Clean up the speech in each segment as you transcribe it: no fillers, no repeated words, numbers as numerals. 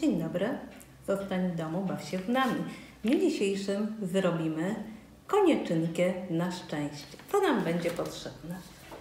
Dzień dobry, zostań w domu, baw się z nami. W dniu dzisiejszym zrobimy konieczynkę na szczęście. Co nam będzie potrzebne?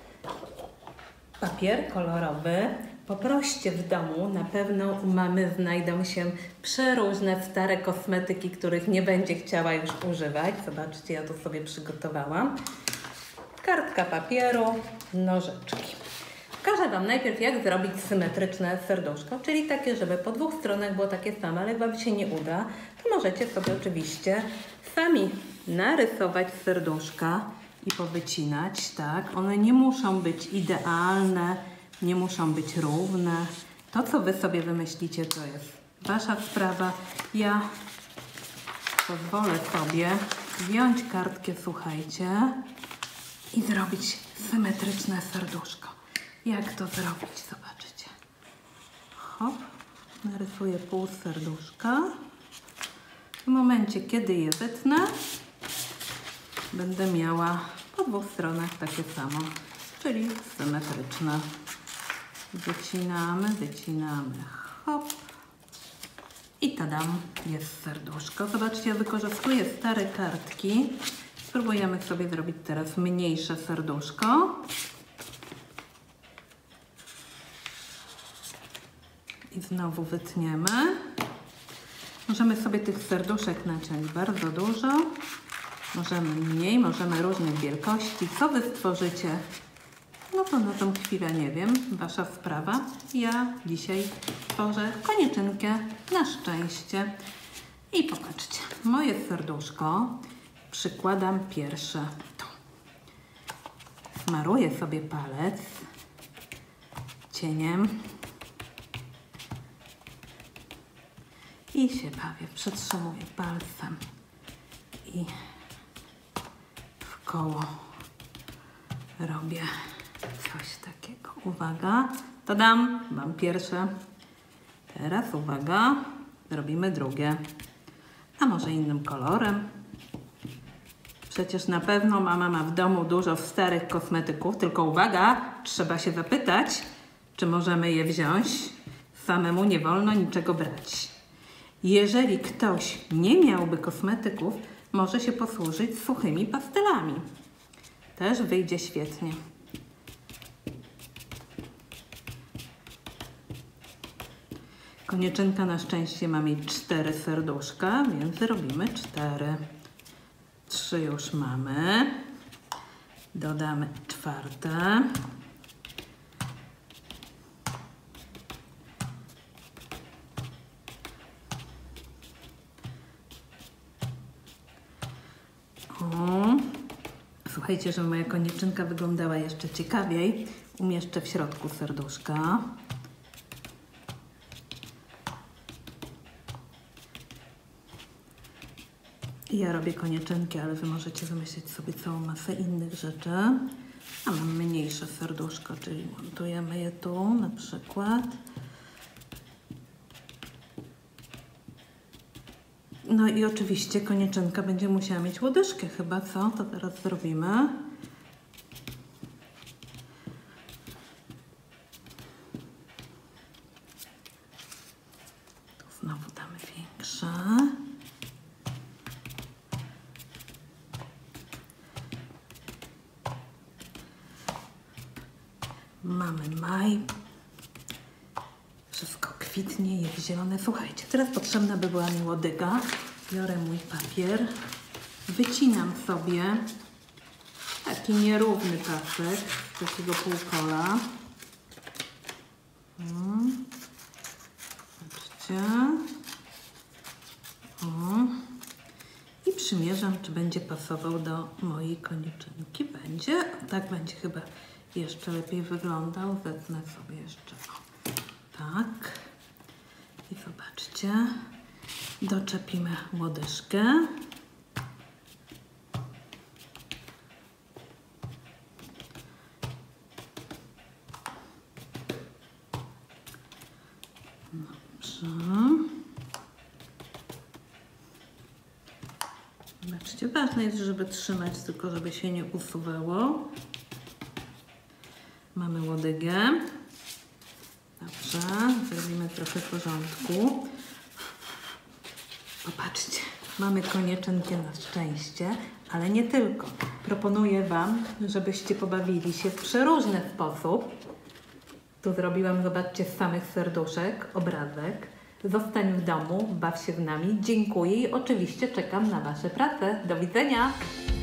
Papier kolorowy. Poproście w domu, na pewno u mamy znajdą się przeróżne stare kosmetyki, których nie będzie chciała już używać. Zobaczcie, ja tu sobie przygotowałam. Kartka papieru, nożyczki. Pokażę Wam najpierw, jak zrobić symetryczne serduszko, czyli takie, żeby po dwóch stronach było takie same, ale jak Wam się nie uda, to możecie sobie oczywiście sami narysować serduszka i powycinać, tak? One nie muszą być idealne, nie muszą być równe. To, co Wy sobie wymyślicie, to jest Wasza sprawa. Ja pozwolę sobie wziąć kartkę, słuchajcie, i zrobić symetryczne serduszko. Jak to zrobić? Zobaczycie. Hop, narysuję pół serduszka. W momencie, kiedy je wytnę, będę miała po dwóch stronach takie samo, czyli symetryczne. Wycinamy, wycinamy, hop. I tadam, jest serduszko. Zobaczcie, ja wykorzystuję stare kartki. Spróbujemy sobie zrobić teraz mniejsze serduszko. I znowu wytniemy. Możemy sobie tych serduszek naciąć bardzo dużo. Możemy mniej, możemy różnych wielkości. Co Wy stworzycie? No to na tą chwilę nie wiem. Wasza sprawa. Ja dzisiaj tworzę konieczynkę na szczęście. I popatrzcie, moje serduszko przykładam pierwsze tu. Smaruję sobie palec cieniem. I się bawię, przetrzymuję palcem i w koło robię coś takiego. Uwaga, to mam pierwsze. Teraz uwaga, robimy drugie. A może innym kolorem? Przecież na pewno mama ma w domu dużo starych kosmetyków, tylko uwaga, trzeba się zapytać, czy możemy je wziąć. Samemu nie wolno niczego brać. Jeżeli ktoś nie miałby kosmetyków, może się posłużyć suchymi pastelami. Też wyjdzie świetnie. Konieczynka na szczęście ma mieć 4 serduszka, więc robimy 4. 3 już mamy. Dodamy 4. Słuchajcie, żeby moja konieczynka wyglądała jeszcze ciekawiej, umieszczę w środku serduszka. Ja robię konieczynki, ale Wy możecie wymyślić sobie całą masę innych rzeczy. A mam mniejsze serduszko, czyli montujemy je tu na przykład. No i oczywiście konieczynka będzie musiała mieć łodyżkę chyba, co? To teraz zrobimy. Tu znowu damy większe. Mamy maj. Wszystko kwitnie, jest zielone. Słuchajcie, teraz potrzebna by była mi łodyga. Biorę mój papier, wycinam sobie taki nierówny pasek z takiego półkola. Patrzcie. I przymierzam, czy będzie pasował do mojej konieczynki. Będzie. Tak będzie chyba jeszcze lepiej wyglądał. Zetnę sobie jeszcze. Tak. I zobaczcie. Doczepimy łodyżkę. Dobrze. Zobaczcie, ważne jest, żeby trzymać, tylko żeby się nie usuwało. Mamy łodygę. Dobrze, zrobimy trochę porządku. Popatrzcie, mamy konieczynkę na szczęście, ale nie tylko. Proponuję Wam, żebyście pobawili się w przeróżny sposób. Tu zrobiłam, zobaczcie, z samych serduszek obrazek. Zostań w domu, baw się z nami. Dziękuję i oczywiście czekam na Wasze prace. Do widzenia!